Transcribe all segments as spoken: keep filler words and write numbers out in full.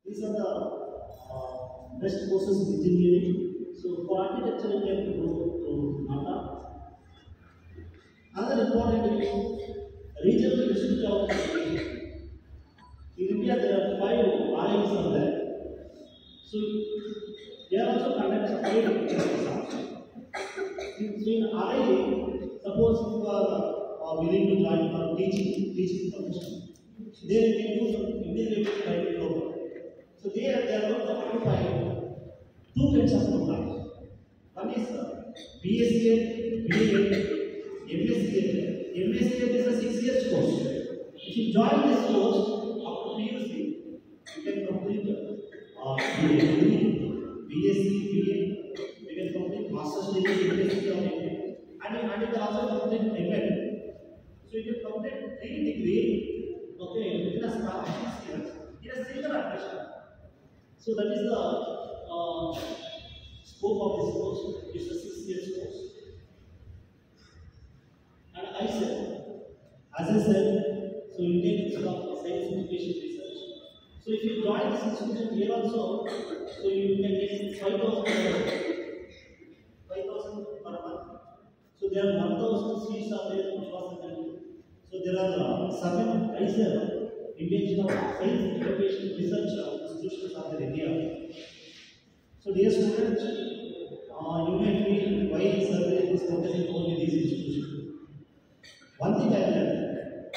These are the uh, best courses in engineering. So for architecture, you can go to NATA. Another important is regional institute of education. In India, there are five R Is are there. So they are also conducting five exams. So in R I, suppose you are uh, willing to join for teaching, teaching profession, there you can do some integrated training program. So there they are also occupying two kinds of programs. One is uh, B S c, B A, M S c. M S c is a six years course. If you join this course after P U C, you can complete uh, B A, B S c, B A, you can complete master's degree in M S c or M A, and, and you can also complete M A. So you can complete three degree, okay, within a span of six years in a single admission. So that is the uh, scope of this course. It's a six years course. And I said, as I said, so Indian Institute of Science Education Research. So if you join this institution here also, so you can get five thousand per month. So there are one thousand seats are there across the country. So there are uh, seven I said, Indian Institute of Science Education Research institutions are there in India. So dear students, uh, you may feel why survey is focusing only these institutions. One thing I learned,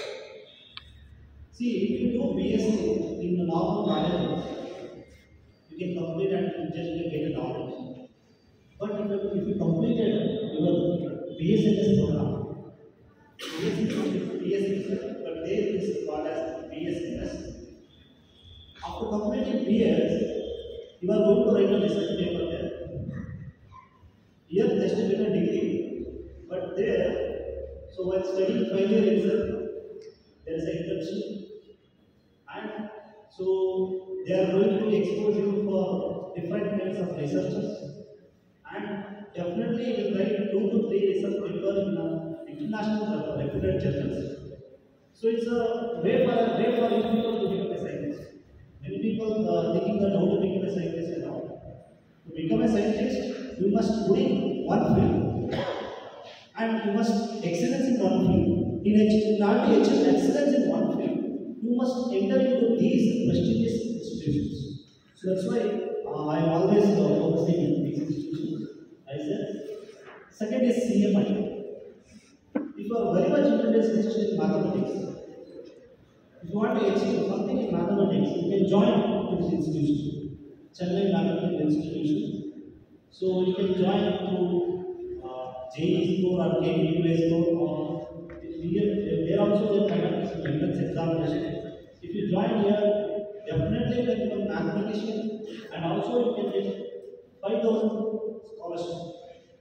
see, if you do B S c in the normal knowledge, you can complete and just get a knowledge. But if you, if you completed your B S c program, B S c, B S c, but there is called as B S c. After completing B S, you are going to write a research paper there. Here, just get a degree, but there, so while studying final year itself, there is an internship, and so they are going to expose you for different kinds of researches, and definitely you will write two to three research papers in uh, international reputed journals. So it's a way for way for you people to become a scientist. Many people are thinking that how to become a scientist and all. To become a scientist, you must put in one field, and you must excellence in one field. In, in order to achieve excellence in one field, you must enter into these prestigious institutions. So that's why uh, I am always uh, focusing on these institutions. I said. Second is C M I. If you are very much interested in mathematics, if you want to achieve something in mathematics, you can join this institution, Chennai Mathematical Institution. So you can join to uh, J E E score or K B U S score, or here, there also they conduct some entrance examination. If you join here, definitely you can become mathematician, and also you can get five thousand scholarship.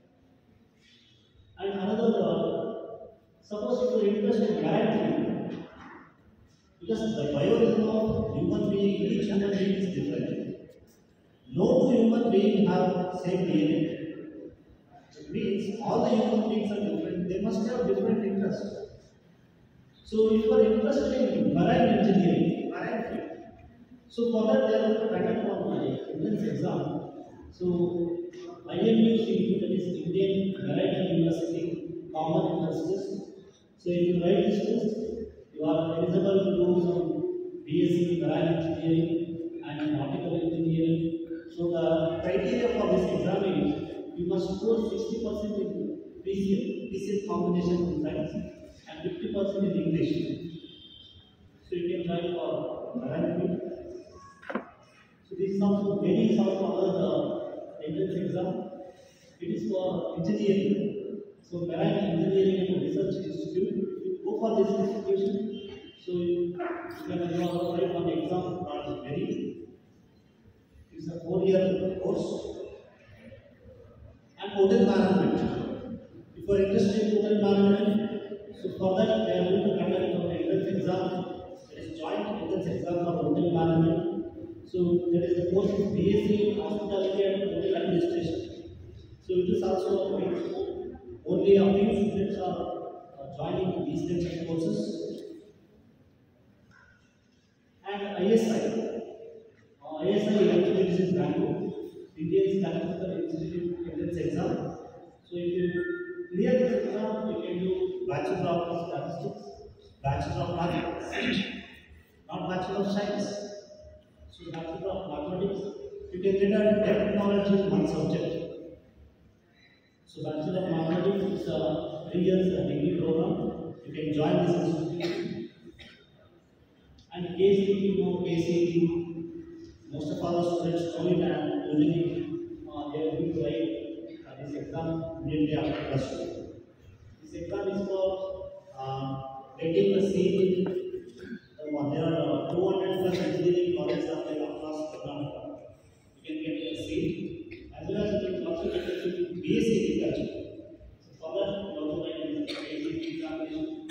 And another, uh, suppose if you are interested in marine field, because the biology of human being, each human being is different. No two human beings have same D N A. It means all the human beings are different. They must have different interests. So if you are interested in marine engineering, marine field, so for that there is a conduct one entrance exam. So I M U C, that is Indian Maritime University Common Entrance Test. So if you write this test, you are eligible to do some B S c Marine Engineering and Nautical Engineering. So the criteria for this exam is you must score sixty percent in P C M, P C M combination in science, and fifty percent in English. So you can try for marine field. So this is also very some other uh, entrance exam. It is for engineering. So Marine Engineering and Research Institute. If you go for this institution, so you can apply for the exam called very. It's a four-year course. And hotel management. If you are interested in hotel management, so for that they are going to conduct an entrance exam. It is joint entrance exam for hotel management. So that is the course is B S c Hospitality and Hotel Administration. So it is also a only a few students are uh, joining these kinds of courses. And I S I. India is conducting the institute entrance exam. So if you clear this exam, you can do Bachelor of Statistics, Bachelor of Mathematics, not Bachelor of Science. So Bachelor of Mathematics, you can get a depth knowledge in one subject. So Bachelor of Mathematics is a three years degree program. You can join this institute. And K C T, you know, K C T, most of our students know it and usually uh, they are going to write uh, this exam immediately after plus two. This exam is for uh, getting the seat. Uh, there are uh, two hundred plus engineering colleges are there across Karnataka. You can get a seat as well as you can also get a seat B S c Agriculture. So for that, you also write this K C T examination.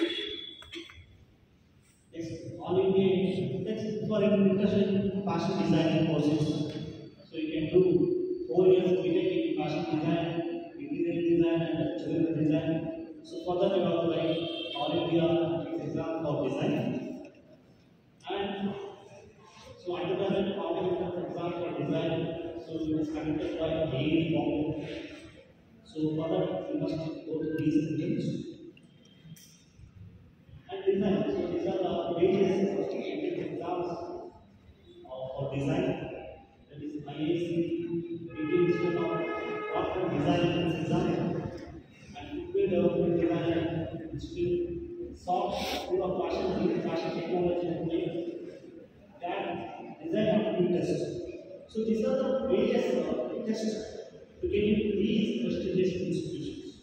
All India, that's for interested in fashion designing courses. So you can do four years of B Tech in fashion design, interior design, and children design. So for that, you have to write All India exam for design. And so undergraduate competitive exam for design. So it is conducted by A E Bombay. So for that, you must go to these exams. And design, so these are the various exams uh, for design. That is I A C, Indian Institute of Art and Design exam, and Footwear Development Design Institute, S O T, School of Fashion, Fashion Technology and Design, that design aptitude test. So these are the various uh, tests to get into these prestigious institutions.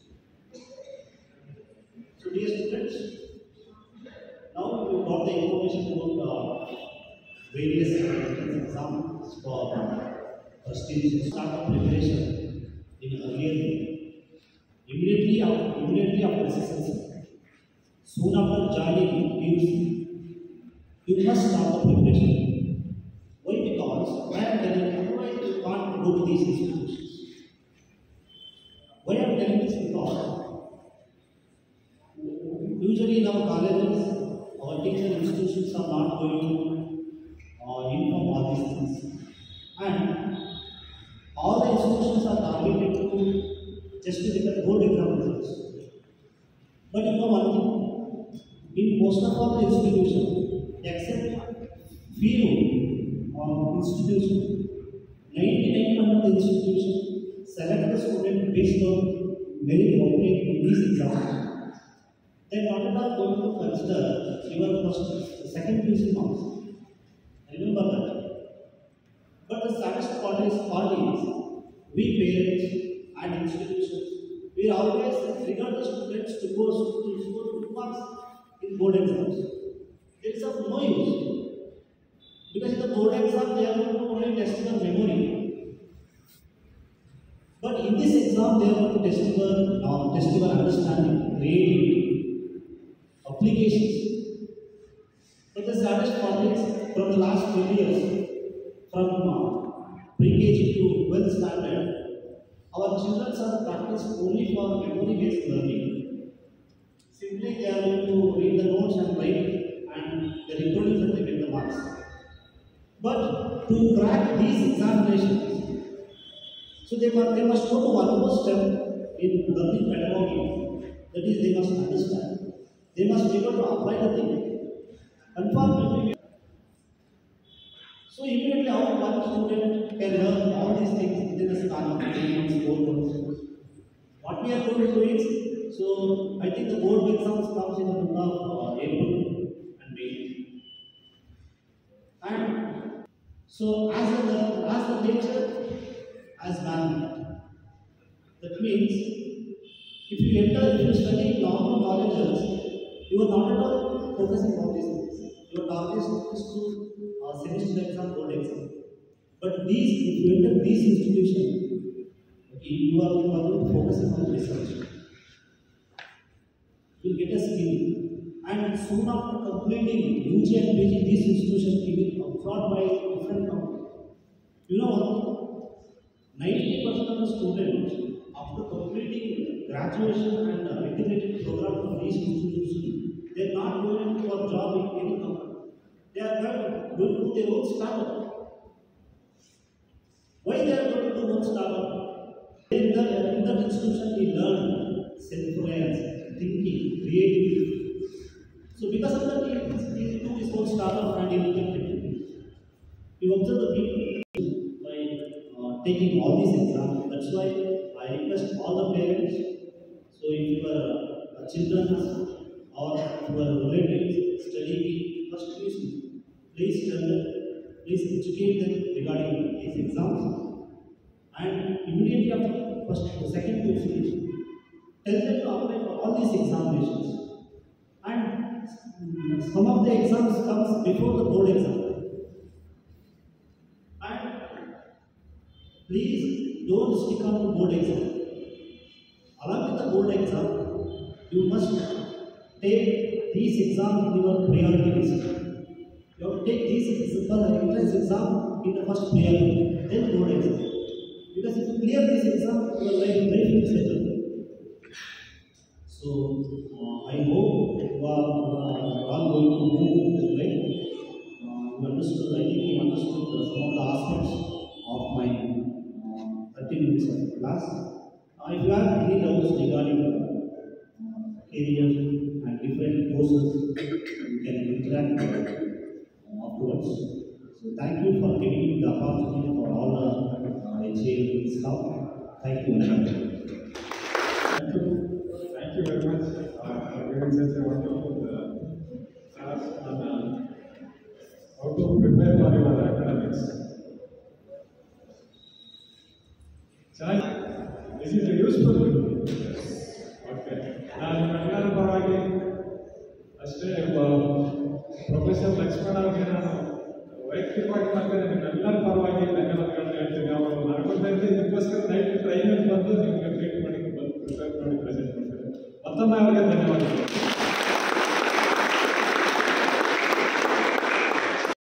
So dear students, now you got the information about uh, various exams for prestigious startup preparation in earlier year. Immediately after, immediately after S S L C, soon after joining U C, you must start the preparation. Why? Because why I am telling you, otherwise you can't go to these institutions. Why I am telling this? Because usually in our colleges, our teacher institutions are not going to uh, inform all these things. And all the institutions are targeted to just to get the board exam results. But you know one thing, in most of all the institutions, except few uh, institutions, ninety-nine percent of the institutions select the student based on merit obtained in these exams. They are not at all going to consider your first, second P U C marks. Remember that. But the saddest part is, part is we parents and institutions, we always trigger the students to go to score good marks in board exams. There is of no use. Because in the board exam, they are going to only test your memory. But in this exam, they are going to test your, uh, test your understanding, creativity, applications. But the saddest part is, from the last twenty years, from uh, pre-K G to twelfth standard, our children are practiced only for memory-based learning. Simply they are going to read the notes and write, and they reproduce and they get the marks. But to crack these examinations, so they must, they must go to one more step in learning pedagogy. That is, they must understand. They must be able to apply the thing. Unfortunately, so immediately our one student can learn all these things within a span of three months, four months. What we are going to do is, so I think the board exams comes in the month of uh, April and May. And so as the as the teacher, as man, that means if you enter, if you study normal colleges, you are not at all focusing on these things. Your target is to uh, semester exam, board exam. But these, if you enter these institutions, okay, you are going to focus on research. You will get a skill. And soon after completing U G and P G, these institutions will be absorbed by different companies. You know, ninety percent of the students, after completing graduation and uh, integrated program from these institutions, they are not going for job in any company. They are going to do their own startup. Why they are going to do more startup? In the, in that institution, we learn self-reliance, thinking, creativity. So because of that, he he took his whole startup and he looked at it. You observe the people by uh, taking all these exams. That's why I request all the parents. So if your uh, children or your relatives study, first please, please tell them, please educate them regarding these exams. And immediately after first, the second question, tell them to apply for all these examinations. And some of the exams comes before the board exam. And please don't stick on to board exam. Along with the board exam, you must take these exams in your priority list. You have to take these entrance exam in the first priority, then board exam. Because if you clear this exam, your life will be settled. So uh, I hope you are uh, all going to move this way. Uh, you understood, I think you understood uh, some of the aspects of my uh, thirty minutes of class. Uh, if you have any doubts regarding uh, career and different courses, you can interact uh, afterwards. So thank you for giving me the opportunity for all the uh, H A staff. Thank you very much. Thank you. Thank you very much uh, for giving such a wonderful uh, class on uh, how to prepare for your academics. Chai, is it useful? Okay. ನಾನು ಎಲ್ಲರ ಪರವಾಗಿ ಅಷ್ಟೇ professor Lakshmana ಅವರಿಗೆ ನಾನು ವೈಯಕ್ತಿಕವಾಗಿ ಮತ್ತೆ ನಿಮ್ಮೆಲ್ಲರ ಪರವಾಗಿ ಧನ್ಯವಾದಗಳನ್ನ ಹೇಳ್ತೀನಿ. ಅವರು ಮಾಡ್ಕೊಳ್ತಾ ಇದ್ದು ಇದಕ್ಕೋಸ್ಕರ ನೈಟ್ ಟ್ರೈನಲ್ಲಿ ಬಂದು ನಿಮಗೆ ಟ್ರೀಟ್ ಮಾಡಿ ಬಂದು ಪ್ರಿಪೇರ್ ಮಾಡಿ ಪ್ರೆಸೆಂಟ್ ಮಾಡ್ತಾರೆ. ಮತ್ತೊಮ್ಮೆ ಅವರಿಗೆ ಧನ್ಯವಾದಗಳು.